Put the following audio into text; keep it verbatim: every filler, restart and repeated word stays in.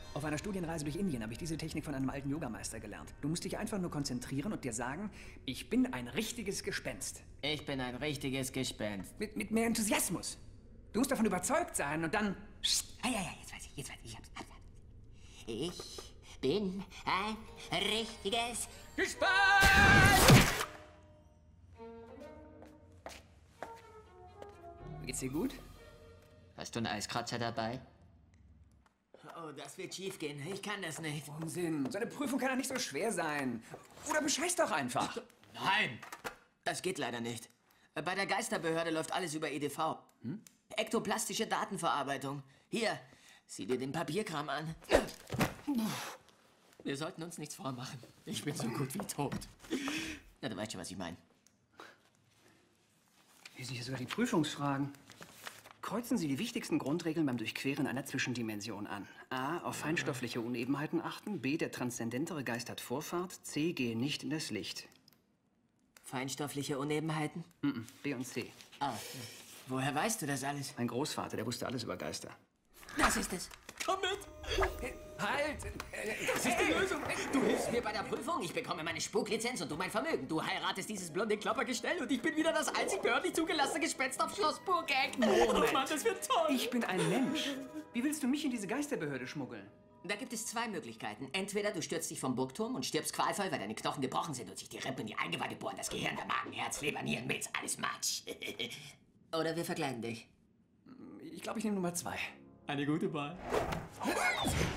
Auf einer Studienreise durch Indien habe ich diese Technik von einem alten Yogameister gelernt. Du musst dich einfach nur konzentrieren und dir sagen, ich bin ein richtiges Gespenst. Ich bin ein richtiges Gespenst. Mit, mit mehr Enthusiasmus. Du musst davon überzeugt sein und dann... Ah, ja, ja, jetzt weiß ich, jetzt weiß ich, ich hab's. hab's, hab's. Ich bin ein richtiges Gespenst! Geht's dir gut? Hast du einen Eiskratzer dabei? Oh, das wird schief gehen. Ich kann das nicht. Unsinn. So eine Prüfung kann doch nicht so schwer sein. Oder bescheiß doch einfach. Nein! Das geht leider nicht. Bei der Geisterbehörde läuft alles über E D V. Hm? Ektoplastische Datenverarbeitung. Hier, sieh dir den Papierkram an. Wir sollten uns nichts vormachen. Ich bin so gut wie tot. Na, du weißt schon, was ich meine. Hier sind hier sogar die Prüfungsfragen. Kreuzen Sie die wichtigsten Grundregeln beim Durchqueren einer Zwischendimension an. A. Auf feinstoffliche Unebenheiten achten. B. Der transzendentere Geist hat Vorfahrt. C. Gehe nicht in das Licht. Feinstoffliche Unebenheiten? Mm-mm. B und C. Ah, woher weißt du das alles? Mein Großvater, der wusste alles über Geister. Das ist es. Komm mit! Halt! Das ist die Lösung! Du hilfst mir bei der Prüfung, ich bekomme meine Spuklizenz und du mein Vermögen. Du heiratest dieses blonde Kloppergestell und ich bin wieder das einzig behördlich zugelassene Gespenst auf Schloss Burgeck. Oh Mann, das wird toll! Ich bin ein Mensch. Wie willst du mich in diese Geisterbehörde schmuggeln? Da gibt es zwei Möglichkeiten. Entweder du stürzt dich vom Burgturm und stirbst qualvoll, weil deine Knochen gebrochen sind und sich die Rippen in die Eingeweide bohren, das Gehirn, der Magen, Herz, Leber, Nieren, Milz, alles Matsch. Oder wir verkleiden dich. Ich glaube, ich nehme Nummer zwei. Eine gute Wahl.